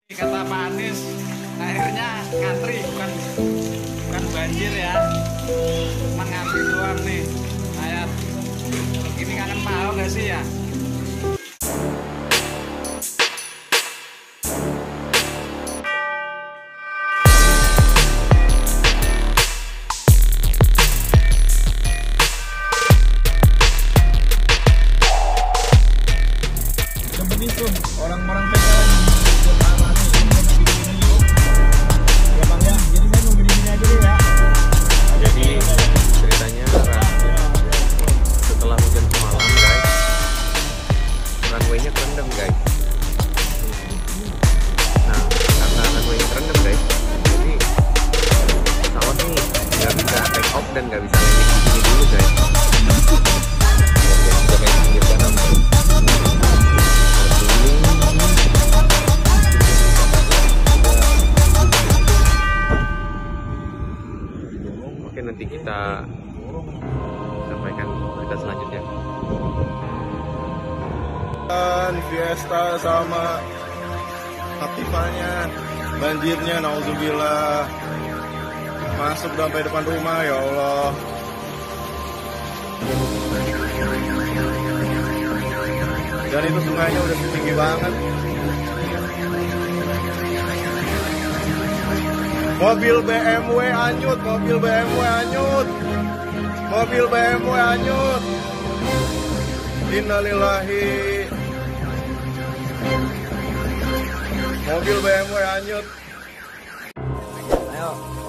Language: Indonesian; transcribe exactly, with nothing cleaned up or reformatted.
Kata Pak Anies, akhirnya ngantri bukan bukan banjir ya, cuma ngantri doang nih. Saya begini kangen Pak Ahok gak sih ya? Seperti itu orang-orang P K lagi buat tanah nih, ini mau bikin ini yuk. Ya Bang ya, jadi saya mau gini-gini aja deh ya. Jadi ceritanya setelah hujan semalam guys, runway-nya kerendam guys. Nah karena runway-nya kerendam guys, jadi pesawat nih nggak bisa take off dan nggak bisa landing di sini dulu guys. Udah kayak pinggir kanan. Oke, nanti kita sampaikan berita selanjutnya. Dan Fiesta sama aktifanya banjirnya nauzubillah masuk sampai depan rumah, ya Allah. Dan itu sungainya udah tinggi banget. Mobil B M W anyut, mobil B M W anyut, mobil B M W anyut. Innalillahi. Mobil B M W anyut. Ayo.